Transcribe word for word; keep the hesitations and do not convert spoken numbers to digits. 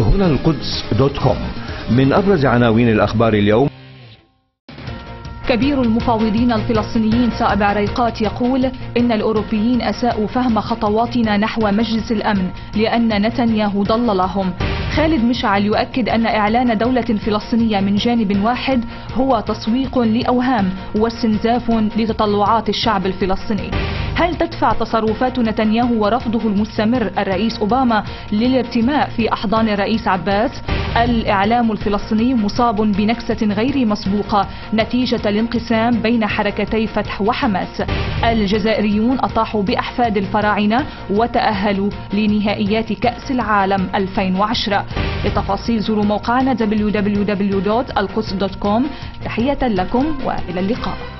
هنا القدس دوت كوم. من أبرز عناوين الأخبار اليوم: كبير المفاوضين الفلسطينيين سائب عريقات يقول إن الأوروبيين أساءوا فهم خطواتنا نحو مجلس الأمن لأن نتنياهو ضللهم. خالد مشعل يؤكد أن إعلان دولة فلسطينية من جانب واحد هو تسويق لأوهام واستنزاف لتطلعات الشعب الفلسطيني. هل تدفع تصرفات نتنياهو ورفضه المستمر الرئيس أوباما للارتماء في أحضان الرئيس عباس؟ الإعلام الفلسطيني مصاب بنكسة غير مسبوقة نتيجة الانقسام بين حركتي فتح وحماس. الجزائريون أطاحوا بأحفاد الفراعنة وتأهلوا لنهائيات كأس العالم ألفين وعشرة. لتفاصيل زوروا موقعنا دبليو دبليو دبليو دوت القدس دوت كوم. تحية لكم وإلى اللقاء.